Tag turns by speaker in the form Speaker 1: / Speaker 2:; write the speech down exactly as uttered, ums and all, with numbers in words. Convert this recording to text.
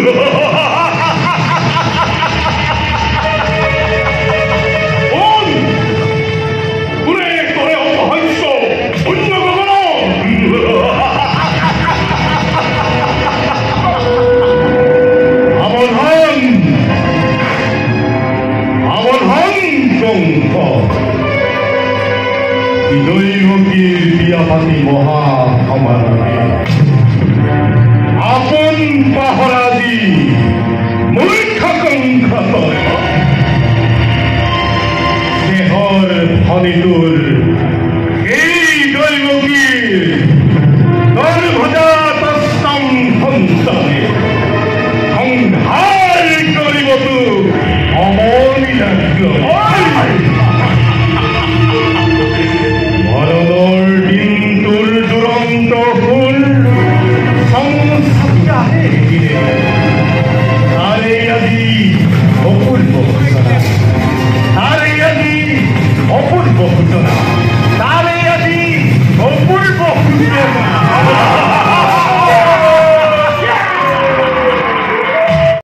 Speaker 1: বিয়াপাতি মহা সমাৰোহে আপোন পাহৰাজি মূৰ্খাকংখ্যাত দেহৰ ফণিটোৰ এই দৈৱকীৰ গৰ্ভজাতস্তম সন্তানে সংহাৰ কৰিবতো অমনি লাগিব মৰণৰ দিনটোৰ দুৰন্ত ফুল সংসাৰে তাৰে আজি অপূৰ্ব সূচনা তাৰে আজি অপূৰ্ব সূচনা